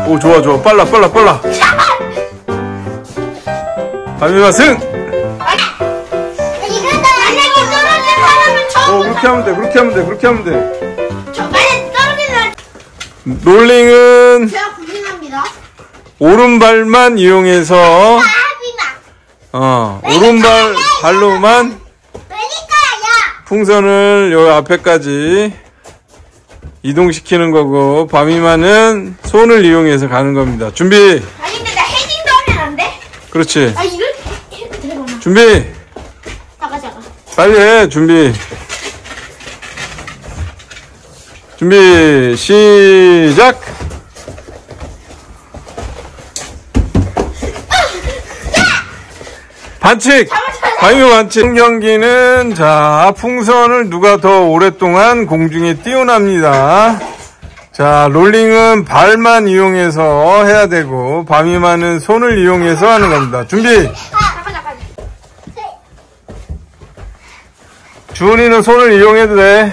오, 좋아, 좋아. 빨라. 밤이마 승! 이거 만약에 떨어진 사람은 처음. 그렇게 하면 돼. 저 만약에 떨어지면 롤링은 제가 고민합니다. 오른발만 이용해서 아비마. 발로만 왜니까요? 풍선을 요 앞에까지 이동시키는 거고, 밤이마는 손을 이용해서 가는 겁니다. 준비! 아니 근데 나 헤딩도 하면 안 돼? 그렇지. 아 이걸 해도 되구나. 준비! 잠깐. 빨리 해, 준비, 시작! 반칙! 밤이마 반칙! 경기는, 자, 풍선을 누가 더 오랫동안 공중에 띄워납니다. 자, 롤링은 발만 이용해서 해야 되고, 밤이마는 손을 이용해서 하는 겁니다. 준비! 잠깐. 주은이는 손을 이용해도 돼.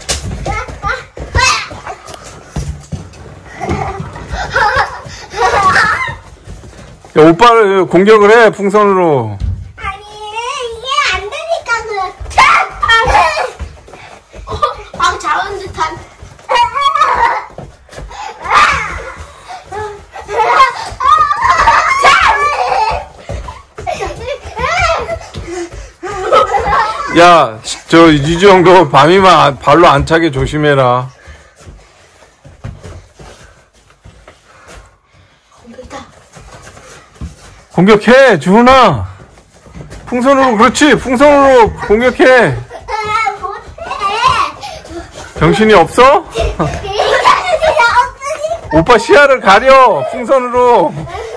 야, 오빠를 공격을 해, 풍선으로. 아니 이게 안 되니까 작은 듯한. 야, 이 정도 밤이만 발로 안 차게 조심해라. 공격해, 주은아. 풍선으로, 그렇지, 풍선으로 공격해. 정신이 없어? 오빠 시야를 가려, 풍선으로.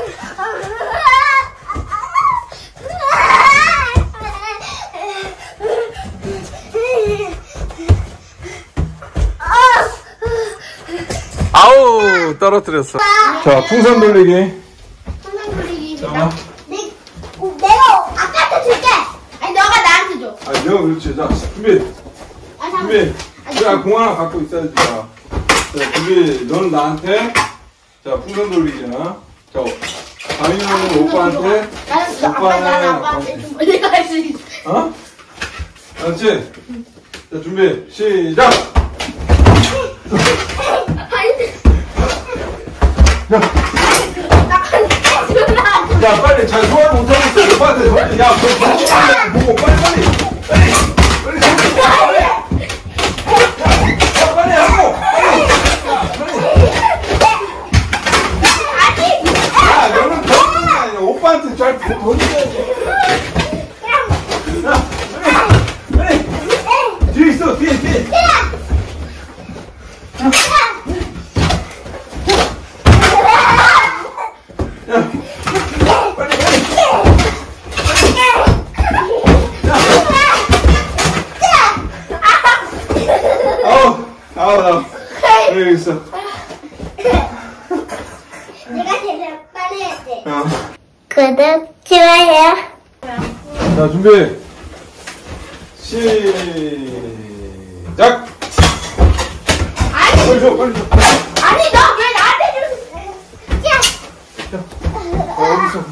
아우, 떨어뜨렸어. 자, 풍선 돌리기. 자. 내가 아빠한테 줄게. 아니 너가 나한테 줘. 아, 내가 그렇지. 자, 준비. 자, 공 하나 갖고 있어야지. 자, 준비. 너는 나한테. 자, 풍선 돌리기잖아. 자, 밤이면은 오빠한테. 나는 아빠한테 좀 내가 할 수 있어. 어? 알았지? 자, 준비. 시작! 야, 빨리. 잘 소화를 못하고 있어. 오빠한테 던져. 야, 그거 보고 빨리. 빨리 하고. 야, 너는 던지는 게 아니라 오빠한테 잘 던져야지. 야, 빨리. 뒤에 있어, 뒤에. 여기 있어. 내가 제일 빨리 했지. 구독, 좋아요. 자, 준비. 시작. 빨리 줘. 아니 너 왜 나한테 줘? 어디 있어?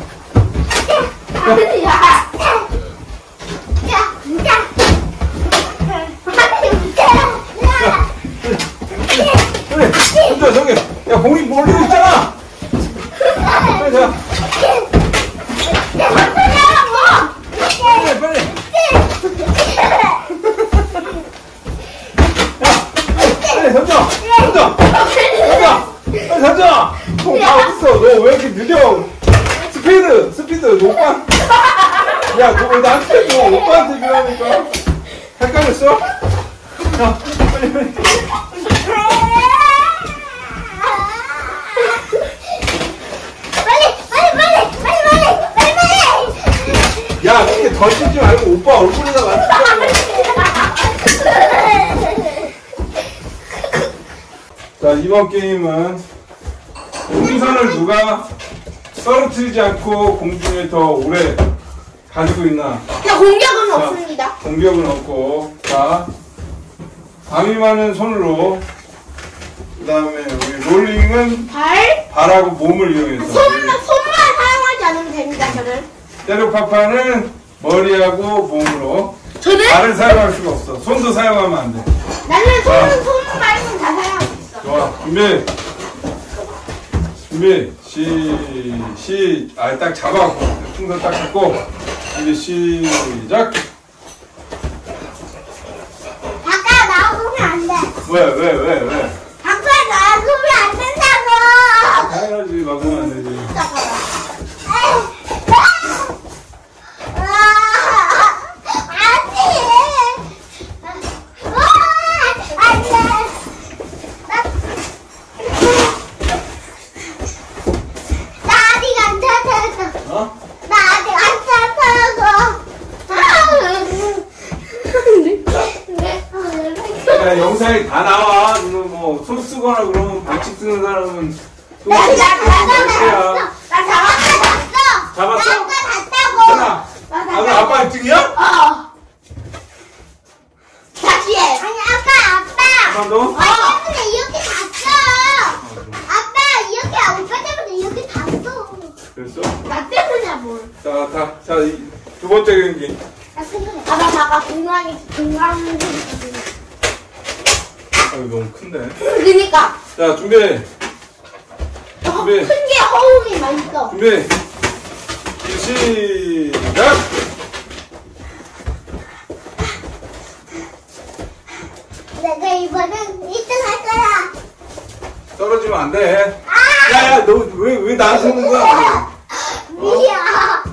그래, 저기. 야, 공이 몰리고 있잖아. 빨리 자. 빨리. 야, 빨리 던져. 빨리 던져. 공 다 어딨어? 너 왜 이렇게 느려? 스피드. 오빠. 야, 너 왜 나한테 줘? 오빠한테 주라니까. 헷갈렸어? 자, 빨리. 야, 이렇게 던지지 말고 오빠 얼굴에다가 자, 이번 게임은 풍선을 누가 떨어뜨리지 않고 공중에 더 오래 가지고 있나. 자, 공격은 없습니다. 공격은 없고. 자, 밤이마는 손으로 그 다음에 우리 롤링은 발. 발하고 몸을 이용해서. 손만 사용하지 않으면 됩니다, 저는. 때려파파는 머리하고 몸으로. 저는? 발을 사용할 수가 없어. 손도 사용하면 안 돼. 나는 손 말고는 다 사용할 수 있어. 좋아, 준비. 딱 잡아. 풍선 딱 잡고. 이제 시작. 아까 나오면 안 돼. 왜? 아까 나오면 안 된다고. 당연하지, 막으면 안 되지. 야, 영상이 다 나와. 뭐, 손 쓰거나 그러면 반칙 쓰는 사람은. 나 잡았어. 잡았어? 아까 갔다고. 그럼 아빠 1등이야? 다시 해. 아니, 아빠. 한 번 더? 때문에 이렇게 갔어. 아빠, 오빠 때문에 이렇게 갔어. 그랬어? 나 때문이야, 뭘. 자, 두 번째 경기. 봐봐, 공간이. 아유, 너무 큰데. 그니까. 자, 준비. 큰 게 허웅이 맛있어. 준비. 시작. 내가 이번엔 1등 할 거야. 떨어지면 안 돼. 야, 너 왜 나한테 오는 거야? 미야.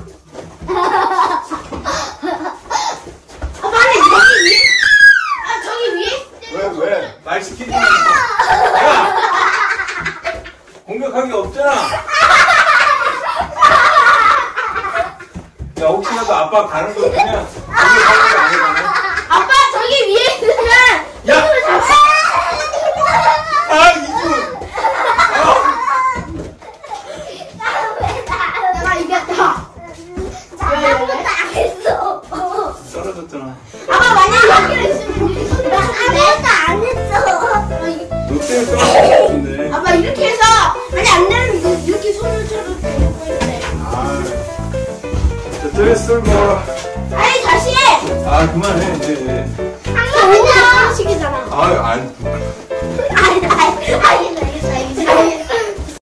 빨리 저기 위에. 저기 위에. 왜? 말 시키지 마. 야! 공격한 게 없잖아. 야, 혹시라도 아빠 가는 거 그냥 공격하는 거 아니잖아. 아빠 저기 위에 있으면. 야! 아, 이거! 내가 이겼다. 아무것도 안 했어. 떨어졌잖아. 아빠 만약 여기를 있으면 나 아무것도 안 했어. 너 때문에 떨어진 것 같은데. 아빠 이렇게 해서 아니 안 되면 이렇게 손을 쳐도 되는데. 아, 자, 드레스 뭐. 아니 다시 해. 아, 그만해, 이제. 한 번에 하나씩이잖아. 아, 안. 아니